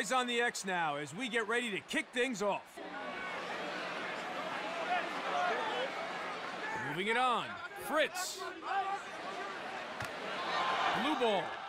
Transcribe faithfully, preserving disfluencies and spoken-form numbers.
Eyes on the X now as we get ready to kick things off. Moving it on, Fritz. Blue ball.